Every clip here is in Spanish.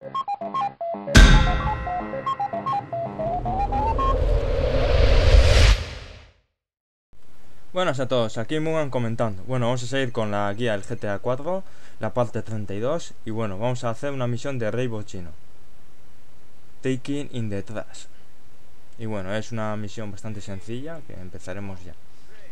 Buenas a todos, aquí Mugan comentando. Bueno, vamos a seguir con la guía del GTA 4, la parte 32. Y bueno, vamos a hacer una misión de Rey Bochino, Taking in the Trash. Y bueno, es una misión bastante sencilla, que empezaremos ya.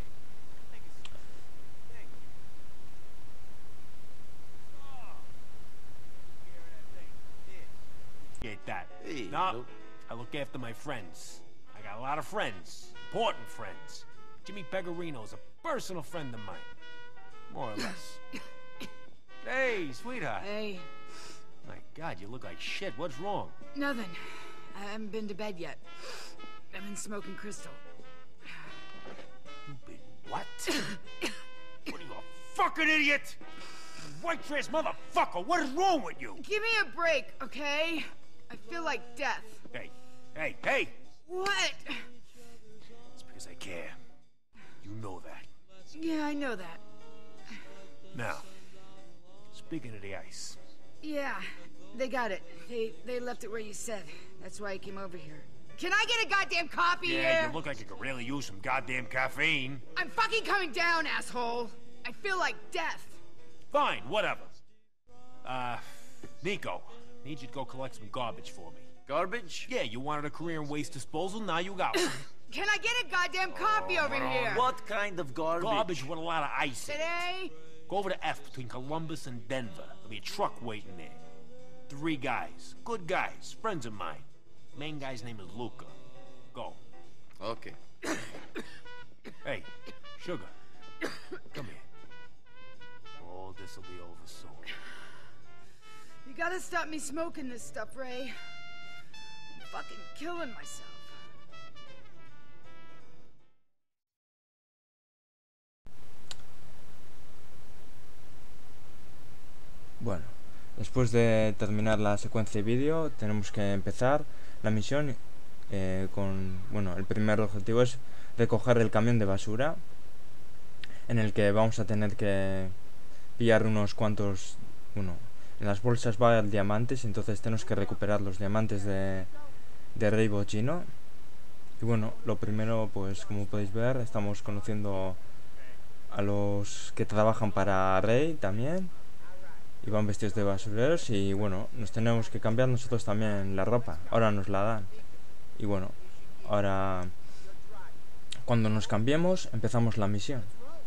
Get that. Hey, No, look. I look after my friends. I got a lot of friends. Important friends. Jimmy Pegarino's a personal friend of mine. More or less. Hey, sweetheart. Hey, My God, you look like shit. What's wrong? nothing. I haven't been to bed yet. I've been smoking crystal. You've been what? What are you, a fucking idiot? You white trash motherfucker, what is wrong with you? Give me a break, okay? I feel like death. Hey, hey, hey! What? It's because I care. You know that. Yeah, I know that. Now, speaking of the ice. Yeah, they got it. They left it where you said. That's why I came over here. Can I get a goddamn copy Yeah, here? you look like you could really use some goddamn caffeine. I'm fucking coming down, asshole. I feel like death. Fine, whatever. Nico, need you to go collect some garbage for me. Garbage? Yeah, you wanted a career in waste disposal, now you got one. Can I get a goddamn copy over here? What kind of garbage? Garbage with a lot of ice in it. Today? Go over to F between Columbus and Denver. There'll be a truck waiting there. 3 guys. Good guys. Friends of mine. Main guy's name is Luca. Go. Okay. Hey, Sugar. Come here. Oh, this'll be over soon. You gotta stop me smoking this stuff, Ray. I'm fucking killing myself. Bueno, después de terminar la secuencia de vídeo, tenemos que empezar la misión bueno, el primer objetivo es recoger el camión de basura, en el que vamos a tener que pillar unos cuantos, bueno, en las bolsas va a haber diamantes, entonces tenemos que recuperar los diamantes de Rey Bochino. Y bueno, lo primero, pues como podéis ver, estamos conociendo a los que trabajan para Rey también. Y van vestidos de basureros y bueno, nos tenemos que cambiar nosotros también la ropa. Ahora nos la dan. Y bueno, ahora cuando nos cambiemos empezamos la misión.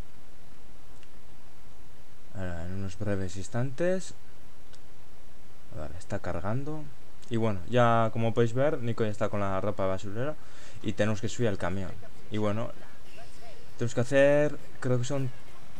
Ahora en unos breves instantes. Vale, está cargando. Y bueno, ya como podéis ver, Nico ya está con la ropa de basurero y tenemos que subir al camión. Y bueno, tenemos que hacer, creo que son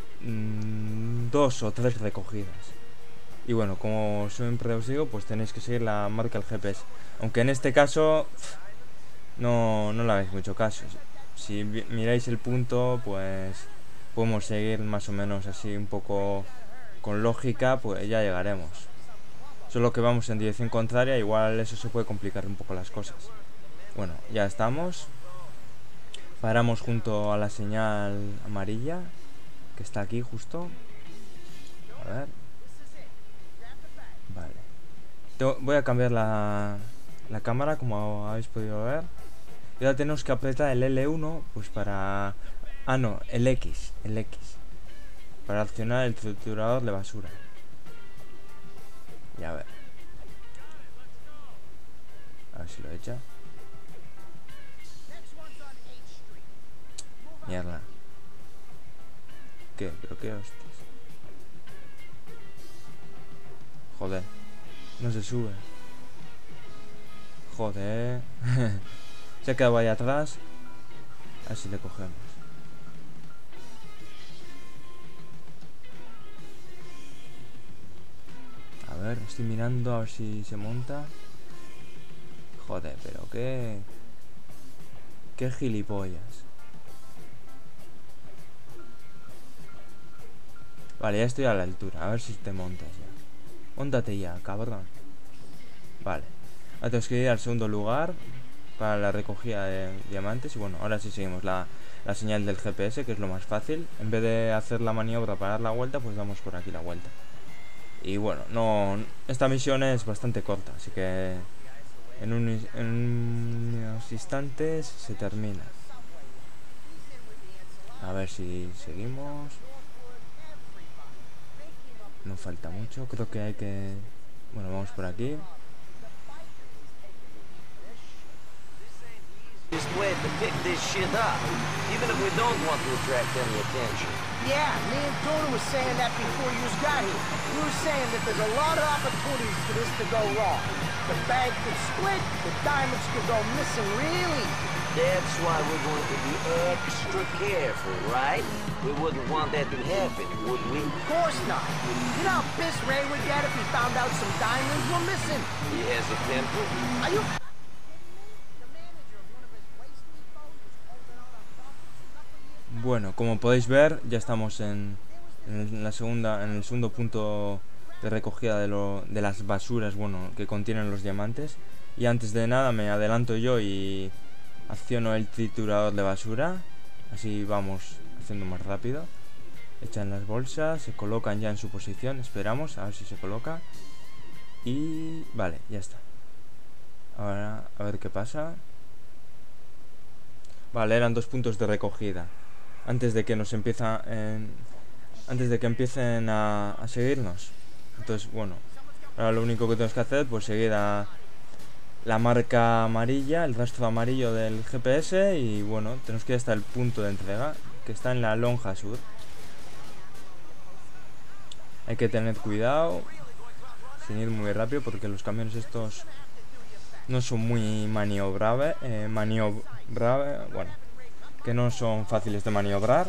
2 o 3 recogidas. Y bueno, como siempre os digo, pues tenéis que seguir la marca del GPS. Aunque en este caso no le hagáis mucho caso. Si miráis el punto, pues podemos seguir más o menos así un poco con lógica, pues ya llegaremos. Solo que vamos en dirección contraria, igual eso se puede complicar un poco las cosas. Bueno, ya estamos. Paramos junto a la señal amarilla, que está aquí justo. A ver. Vale. Voy a cambiar la cámara, como habéis podido ver. Y ahora tenemos que apretar el L1, pues para... Ah, no, el X. Para accionar el triturador de basura. Y a ver. A ver si lo echa. Mierda. ¿Qué? ¿Pero qué hostias? Joder. No se sube. Joder. Se ha quedado ahí atrás. A ver si le cogemos. A ver, estoy mirando a ver si se monta. Joder, pero qué... Qué gilipollas. Vale, ya estoy a la altura. A ver si te montas ya. Móntate ya, cabrón. Vale. Ahora tenemos que ir al segundo lugar para la recogida de diamantes. Y bueno, ahora sí seguimos la señal del GPS, que es lo más fácil. En vez de hacer la maniobra para dar la vuelta, pues damos por aquí la vuelta. Y bueno, no, esta misión es bastante corta, así que en unos instantes se termina. A ver si seguimos. No falta mucho, creo que hay que... Bueno, vamos por aquí. Just glad to pick this shit up, even if we don't want to attract any attention. Yeah, me and Tony was saying that before you got here. We were saying that there's a lot of opportunities for this to go wrong. The bank could split, the diamonds could go missing really. That's why we're going to be extra careful, right? We wouldn't want that to happen, would we? Of course not. You know how pissed Ray would get if he found out some diamonds were missing? He has a temper. Are you... Bueno, como podéis ver, ya estamos en el segundo punto de recogida de las basuras, bueno, que contienen los diamantes. Y antes de nada me adelanto yo y acciono el triturador de basura. Así vamos haciendo más rápido. Echan las bolsas, se colocan ya en su posición. Esperamos a ver si se coloca. Y vale, ya está. Ahora a ver qué pasa. Vale, eran 2 puntos de recogida. Antes de que empiecen a seguirnos. Entonces, bueno, ahora lo único que tenemos que hacer, pues seguir a la marca amarilla, el rastro amarillo del GPS. Y bueno, tenemos que ir hasta el punto de entrega, que está en la lonja sur. Hay que tener cuidado sin ir muy rápido, porque los camiones estos no son muy maniobrables, bueno, que no son fáciles de maniobrar.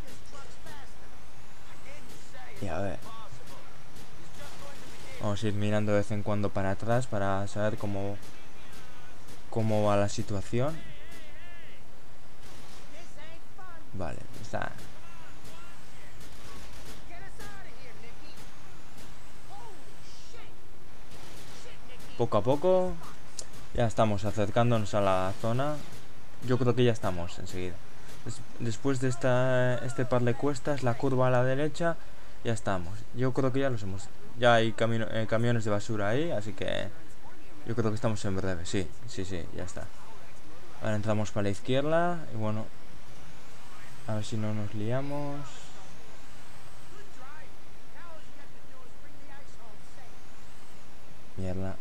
Y a ver, vamos a ir mirando de vez en cuando para atrás para saber cómo va la situación. Vale, está. Poco a poco ya estamos acercándonos a la zona. Yo creo que ya estamos enseguida. Después de este par de cuestas, la curva a la derecha, ya estamos. Yo creo que ya los hemos... Ya hay camiones de basura ahí, así que yo creo que estamos en breve. Sí, ya está. Ahora entramos para la izquierda y bueno, a ver si no nos liamos. Mierda.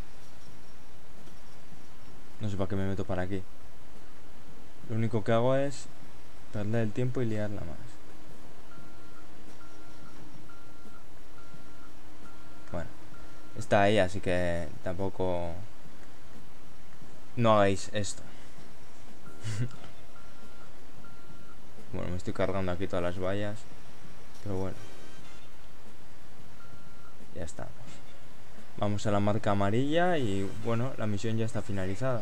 No sé para qué me meto para aquí. Lo único que hago es perder el tiempo y liarla más. Bueno, está ahí, así que tampoco... No hagáis esto. Bueno, me estoy cargando aquí todas las vallas, pero bueno, ya estamos. Vamos a la marca amarilla y bueno, la misión ya está finalizada.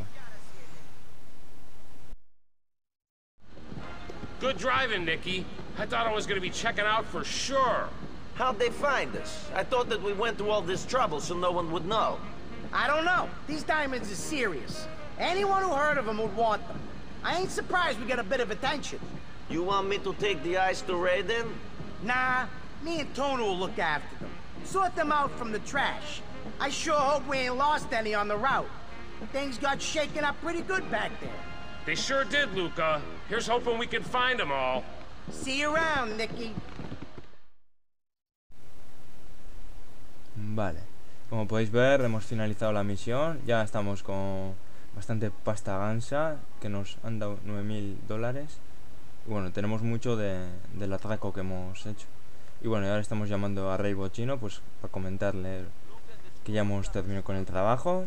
Good driving, Nicky. I thought I was gonna be checking out for sure. How'd they find us? I thought that we went through all this trouble so no one would know. I don't know. These diamonds are serious. Anyone who heard of them would want them. I ain't surprised we got a bit of attention. You want me to take the ice to Ray then? Nah, me and Tony will look after them. Sort them out from the trash. I sure hope we ain't lost any on the route. Things got shaken up pretty good back there. They sure did, Luca. Here's hoping we can find them all. See you around, Nicky. Vale, como podéis ver, hemos finalizado la misión. Ya estamos con bastante pasta gansa, que nos han dado $9.000. Y bueno, tenemos mucho del atraco que hemos hecho. Y bueno, ahora estamos llamando a Ray Bochino, pues para comentarle que ya hemos terminado con el trabajo.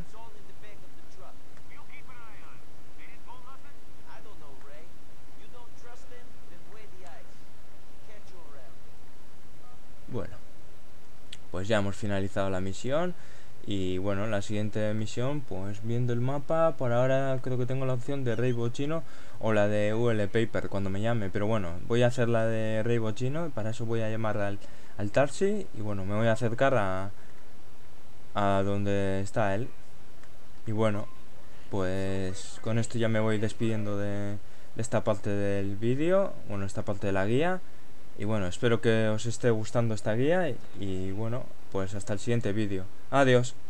Bueno, pues ya hemos finalizado la misión. Y bueno, la siguiente misión, pues viendo el mapa, por ahora creo que tengo la opción de Ray Bochino o la de UL Paper cuando me llame. Pero bueno, voy a hacer la de Ray Bochino y para eso voy a llamar al taxi. Y bueno, me voy a acercar a donde está él. Y bueno, pues con esto ya me voy despidiendo de esta parte del vídeo. Bueno, esta parte de la guía. Y bueno, espero que os esté gustando esta guía. Y bueno, pues hasta el siguiente vídeo. Adiós.